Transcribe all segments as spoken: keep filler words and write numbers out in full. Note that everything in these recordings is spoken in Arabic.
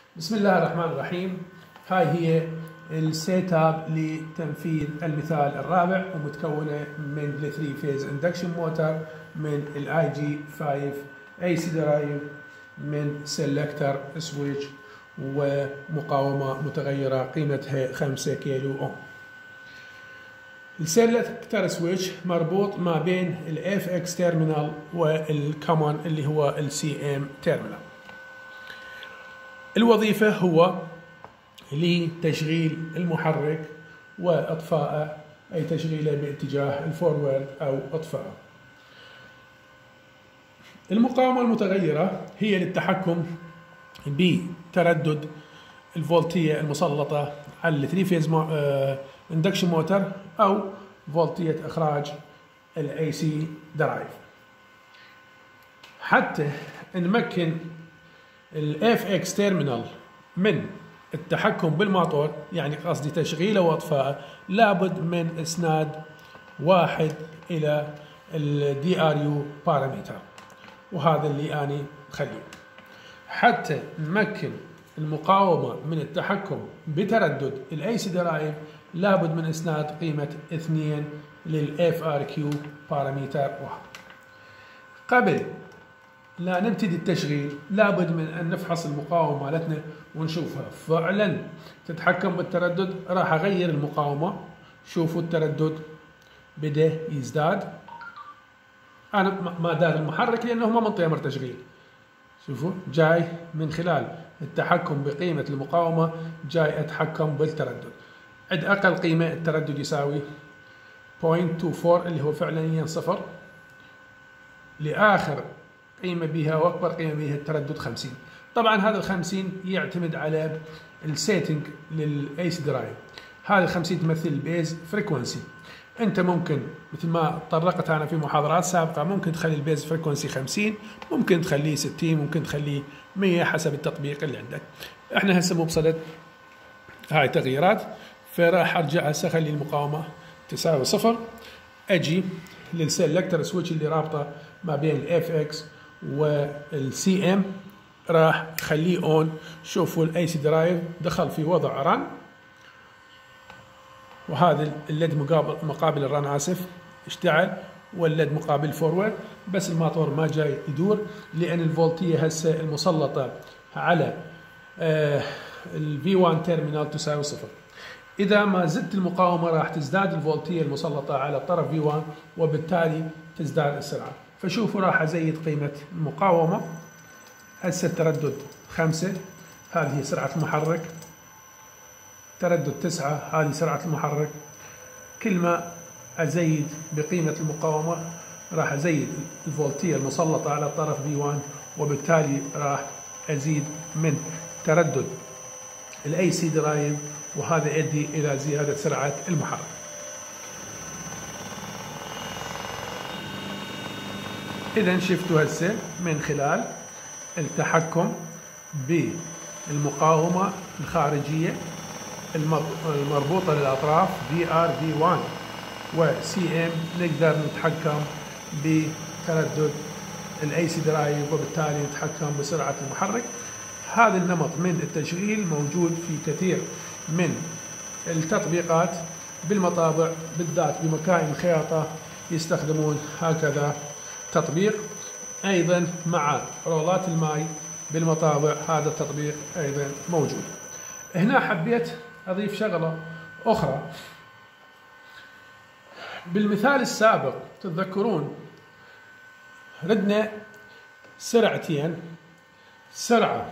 بسم الله الرحمن الرحيم. هاي هي السيت اب لتنفيذ المثال الرابع، ومتكونه من الثري فيز اندكشن موتور، من الاي جي خمسة اي سي درايف، من سيلكتر سويتش، ومقاومه متغيره قيمتها خمسة كيلو اوم. السيلكتر سويتش مربوط ما بين الاف اكس تيرمينال والكومن اللي هو السي ام تيرمينال. الوظيفة هو لتشغيل المحرك وإطفاءه، أي تشغيله باتجاه الفورورد أو إطفاءه. المقاومة المتغيرة هي للتحكم بتردد الفولتية المسلطة على الثري فيز اندكشن موتور أو فولتية إخراج الاي سي درايف. حتى نمكن الاف اكس تيرمينال من التحكم بالموتور، يعني قصدي تشغيله واطفائه، لابد من اسناد واحد الى الدي ار يو بارامتر، وهذا اللي اني مخليه. حتى نمكن المقاومه من التحكم بتردد الاي سي درايف، لابد من اسناد قيمه اثنين للاف ار كيو بارامتر واحد. قبل لا نبتدي التشغيل لابد من ان نفحص المقاومه مالتنا ونشوفها فعلا تتحكم بالتردد. راح اغير المقاومه، شوفوا التردد بدا يزداد. انا ما دار المحرك لانه ما منطي امر تشغيل. شوفوا جاي من خلال التحكم بقيمه المقاومه، جاي اتحكم بالتردد. عند اقل قيمه التردد يساوي صفر فاصلة اثنين أربعة اللي هو فعليا صفر، لاخر قيمة بها واكبر قيمة بها التردد خمسين. طبعا هذا ال خمسين يعتمد على السيتنج للاي سي درايف. هذا ال خمسين تمثل البيز فريكونسي. انت ممكن مثل ما طرقت انا في محاضرات سابقة، ممكن تخلي البيز فريكونسي خمسين، ممكن تخليه ستين، ممكن تخليه مية حسب التطبيق اللي عندك. احنا هسه مو بصدد هاي تغييرات، فراح ارجع هسه اخلي المقاومة تساوي صفر. اجي للسيلكتر سويتش اللي رابطه ما بين الاف اكس والسي ام، راح اخليه اون. شوفوا الاي سي درايف دخل في وضع رن، وهذا الليد مقابل مقابل الرن اسف اشتعل، والليد مقابل فورورد، بس الموتور ما جاي يدور لان الفولتيه هسه المسلطه على آه الفي واحد تيرمينال تساوي صفر. إذا ما زدت المقاومة راح تزداد الفولتية المسلطة على الطرف في واحد، وبالتالي تزداد السرعة. فشوفوا راح أزيد قيمة المقاومة. هسه التردد خمسة، هذه هي سرعة المحرك. تردد تسعة، هذه سرعة المحرك. كل ما أزيد بقيمة المقاومة راح أزيد الفولتية المسلطة على الطرف في واحد، وبالتالي راح أزيد من تردد الاي سي درايف، وهذا يؤدي الى زياده سرعه المحرك. اذا شفتوا هسه من خلال التحكم بالمقاومه الخارجيه المربوطه للاطراف في ار في واحد وسي ام، نقدر نتحكم بتردد الاي سي درايف، وبالتالي نتحكم بسرعه المحرك. هذا النمط من التشغيل موجود في كثير من التطبيقات بالمطابع، بالذات بمكاين الخياطة يستخدمون هكذا تطبيق. أيضا مع رولات الماء بالمطابع هذا التطبيق أيضا موجود. هنا حبيت أضيف شغلة أخرى. بالمثال السابق تتذكرون ردنا سرعتين، سرعة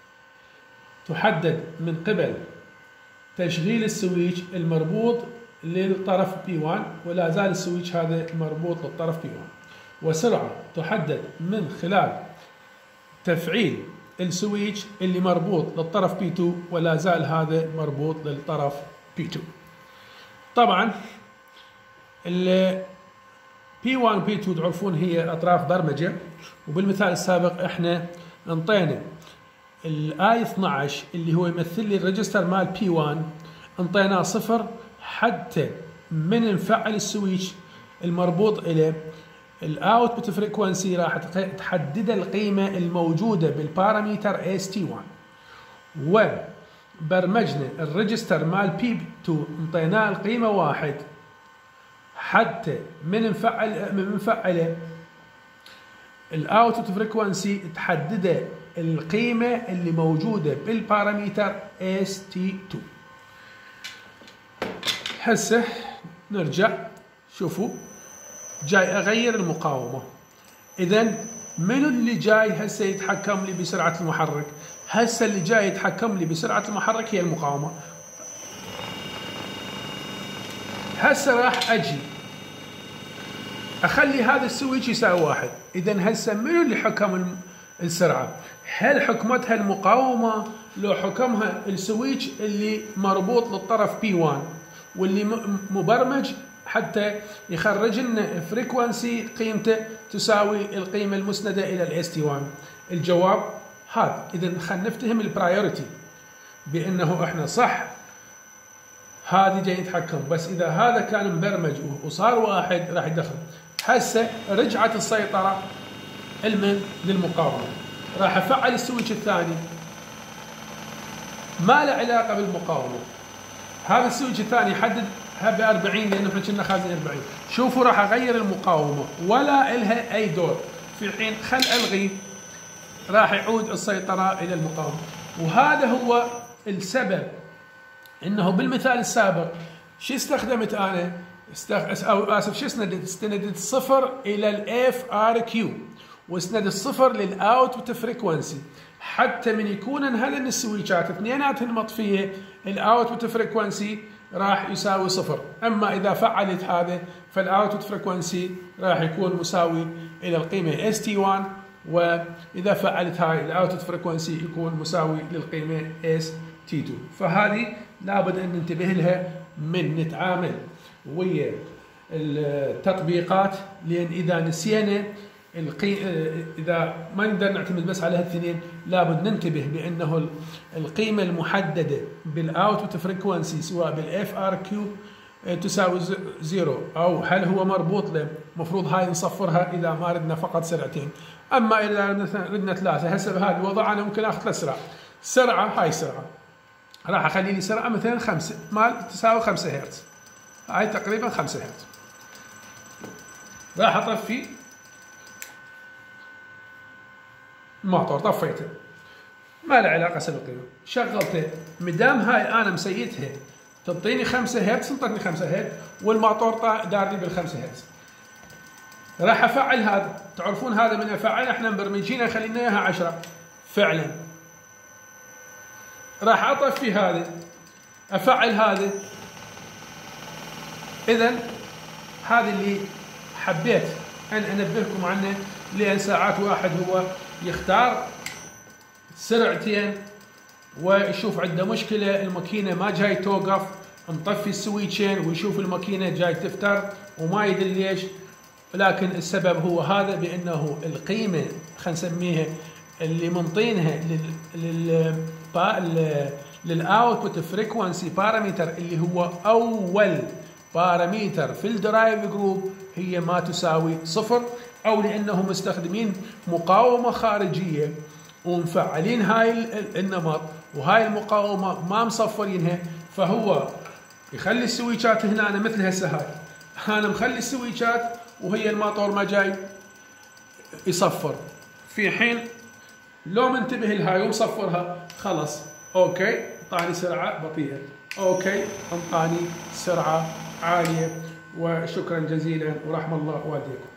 تحدد من قبل تشغيل السويتش المربوط للطرف بي واحد، ولا زال السويتش هذا مربوط للطرف بي واحد، وسرعة تحدد من خلال تفعيل السويتش اللي مربوط للطرف بي اثنين، ولا زال هذا مربوط للطرف بي اثنين. طبعا ال بي واحد و بي اثنين تعرفون هي اطراف برمجة، وبالمثال السابق احنا انطينا الاي اثنعش اللي هو يمثل لي الريجستر مال بي واحد، انطيناه صفر حتى من نفعل السويتش المربوط اليه الاوتبوت فريكونسي راح تحدد القيمه الموجوده بالبارامتر اس تي واحد، وبرمجنا الريجستر مال بي تو انطيناه القيمه واحد، حتى من نفعل من نفعله الاوتبوت فريكونسي تحدده القيمه اللي موجوده بالباراميتر اس تي تو. هسه نرجع شوفوا جاي اغير المقاومه. اذا منو اللي جاي هسه يتحكم لي بسرعه المحرك؟ هسه اللي جاي يتحكم لي بسرعه المحرك هي المقاومه. هسه راح اجي اخلي هذا السويتش يساوي واحد. اذا هسه منو اللي حكم السرعه؟ هل حكمتها المقاومه لو حكمها السويتش اللي مربوط للطرف بي واحد واللي مبرمج حتى يخرج لنا فريكوانسي قيمته تساوي القيمه المسنده الى الاس تي واحد؟ الجواب هذا. اذا خلينا نفتهم البرايورتي بانه احنا صح هذه جاي يتحكم، بس اذا هذا كان مبرمج وصار واحد راح يدخل. هسه رجعت السيطره المن للمقاومه. راح افعل السويتش الثاني ما له علاقه بالمقاومه. هذا السويتش الثاني يحدد ب أربعين لانه احنا كنا خازين أربعين. شوفوا راح اغير المقاومه ولا الها اي دور، في حين خل الغي راح يعود السيطره الى المقاومه. وهذا هو السبب انه بالمثال السابق شو استخدمت انا؟ استخ... او اسف شو استندت؟ استندت الصفر الى الاف ار كيو واستند الصفر للاوتبوت فريكونسي، حتى من يكون هذين السويتشات اثنيناتهن مطفيه الاوتبوت فريكونسي راح يساوي صفر. اما اذا فعلت هذا فالاوتبوت فريكونسي راح يكون مساوي الى القيمه اس تي واحد، واذا فعلت هاي الاوتبوت فريكونسي يكون مساوي للقيمه اس تي تو. فهذه لابد ان ننتبه لها من نتعامل ويا التطبيقات، لان اذا نسينا القي... اذا ما نقدر نعتمد بس على هالثنين لابد ننتبه بانه القيمه المحدده بالاوتبوت فريكونسي سواء بالاف ار كيو تساوي زيرو او هل هو مربوط له، المفروض هاي نصفرها اذا ما ردنا فقط سرعتين. اما اذا ردنا ثلاثه، هسه بهذا الوضع انا ممكن اخذ ثلاث سرعات. سرعه هاي السرعه راح اخلي لي سرعه مثلا خمسه مال تساوي خمسة هرتز، هاي تقريبا خمسة هرتز. راح اطفي الموتور، طفيته ما له علاقه بالقيمه، شغلته مدام هاي انا مسيتها تعطيني خمسة هرتز، انطتني خمسة هرتز والموتور دارني بالخمسة هرتز. راح افعل هذا، تعرفون هذا من افعل احنا مبرمجين خلينا اياها عشرة فعلا. راح اطفي هذا افعل هذا. اذا هذا اللي حبيت ان انبهكم عنه، لان ساعات واحد هو يختار سرعتين ويشوف عنده مشكله الماكينه ما جاي توقف، نطفي السويتشين ويشوف الماكينه جاي تفتر وما يدري ليش، لكن السبب هو هذا بانه القيمه خلينا نسميها اللي منطينها لل لل للاوتبوت فريكوانسي بارامتر اللي هو اول بارامتر في الدرايف جروب هي ما تساوي صفر، او لانهم مستخدمين مقاومه خارجيه ومفعلين هاي النمط وهاي المقاومه ما مصفرينها، فهو يخلي السويتشات هنا أنا مثل هسه هاي انا مخلي السويتشات وهي الموتور ما جاي يصفر، في حين لو منتبه لهاي ومصفرها خلص اوكي انطاني سرعه بطيئه، اوكي انطاني سرعه عاليه. وشكرا جزيلا ورحم الله والديكم.